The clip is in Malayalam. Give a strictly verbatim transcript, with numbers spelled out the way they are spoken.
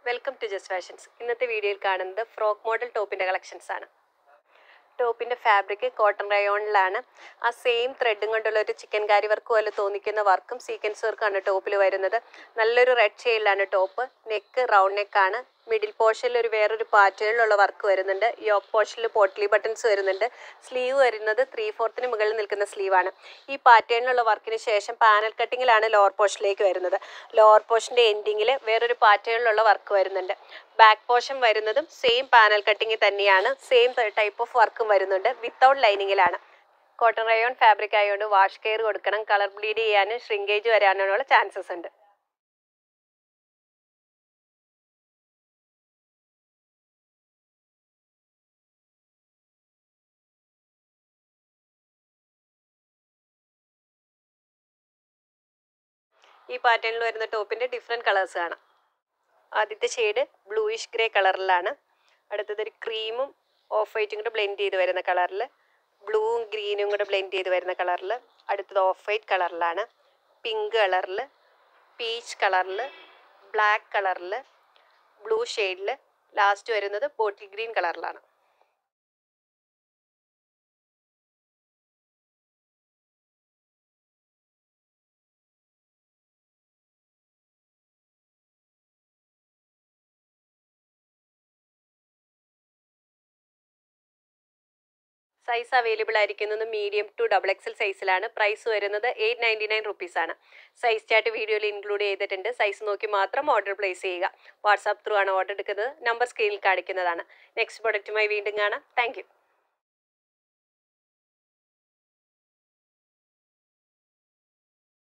Welcome to just fashions. ഇന്നത്തെ വീഡിയോയിൽ കാണുന്നത് ഫ്രോക്ക് മോഡൽ ടോപ്പിൻ്റെ കളക്ഷൻസ് ആണ്. ടോപ്പിൻ്റെ ഫാബ്രിക് കോട്ടൺ റയോണിലാണ്. ആ സെയിം ത്രെഡും കൊണ്ടുള്ള ഒരു ചിക്കൻ കാരി വർക്ക് പോലെ തോന്നിക്കുന്ന വർക്കും സീക്വൻസ് വർക്കാണ് ടോപ്പിൽ വരുന്നത്. നല്ലൊരു റെഡ് ഷെയ്ഡിലാണ് ടോപ്പ്. നെക്ക് റൗണ്ട് നെക്കാണ്. മിഡിൽ പോർഷനിൽ ഒരു വേറൊരു പാറ്റേണിലുള്ള വർക്ക് വരുന്നുണ്ട്. യോക്ക് പോർഷനിൽ പോട്ട്ലി ബട്ടൺസ് വരുന്നുണ്ട്. സ്ലീവ് വരുന്നത് ത്രീ ഫോർത്തിന് മുകളിൽ നിൽക്കുന്ന സ്ലീവാണ്. ഈ പാറ്റേണിലുള്ള വർക്കിന് ശേഷം പാനൽ കട്ടിങ്ങിലാണ് ലോവർ പോർഷനിലേക്ക് വരുന്നത്. ലോവർ പോർഷൻ്റെ എൻഡിങ്ങിൽ വേറൊരു പാറ്റേണിലുള്ള വർക്ക് വരുന്നുണ്ട്. ബാക്ക് പോർഷൻ വരുന്നതും സെയിം പാനൽ കട്ടിങ് തന്നെയാണ്. സെയിം ടൈപ്പ് ഓഫ് വർക്കും വരുന്നുണ്ട്. വിത്തൗട്ട് ലൈനിങ്ങിലാണ്. കോട്ടൺ റയോൺ ഫാബ്രിക് ആയതുകൊണ്ട് വാഷ് കെയർ കൊടുക്കണം. കളർ ബ്ലീഡ് ചെയ്യാനും ഷ്രിങ്കേജ് വരാനുള്ള ചാൻസസ് ഉണ്ട്. ഈ പാറ്റേണിൽ വരുന്ന ടോപ്പിൻ്റെ ഡിഫറെൻറ്റ് കളേഴ്സ് കാണാം. ആദ്യത്തെ ഷെയ്ഡ് ബ്ലൂയിഷ് ഗ്രേ കളറിലാണ്. അടുത്തതൊരു ക്രീമും ഓഫ് വൈറ്റും കൂടെ ബ്ലെൻഡ് ചെയ്ത് വരുന്ന കളറിൽ, ബ്ലൂവും ഗ്രീനും കൂടെ ബ്ലെൻഡ് ചെയ്ത് വരുന്ന കളറിൽ. അടുത്തത് ഓഫ് വൈറ്റ് കളറിലാണ്. പിങ്ക് കളറിൽ, പീച്ച് കളറിൽ, ബ്ലാക്ക് കളറിൽ, ബ്ലൂ ഷെയ്ഡിൽ, ലാസ്റ്റ് വരുന്നത് ബോട്ടിൽ ഗ്രീൻ കളറിലാണ്. സൈസ് അവൈലബിൾ ആയിരിക്കുന്നത് മീഡിയം ടു ഡബിൾ എക്സൽ സൈസിലാണ്. പ്രൈസ് വരുന്നത് എയ്റ്റ് നയൻറ്റി നയൻ റുപ്പീസാണ്. സൈസ് ചാർട്ട് വീഡിയോയിൽ ഇൻക്ലൂഡ് ചെയ്തിട്ടുണ്ട്. സൈസ് നോക്കി മാത്രം ഓർഡർ പ്ലേസ് ചെയ്യുക. വാട്സാപ്പ് ത്രൂ ആണ് ഓർഡർ എടുക്കുന്നത്. നമ്പർ സ്ക്രീനിൽ കാണിക്കുന്നതാണ്. നെക്സ്റ്റ് പ്രൊഡക്റ്റുമായി വീണ്ടും കാണാം. താങ്ക്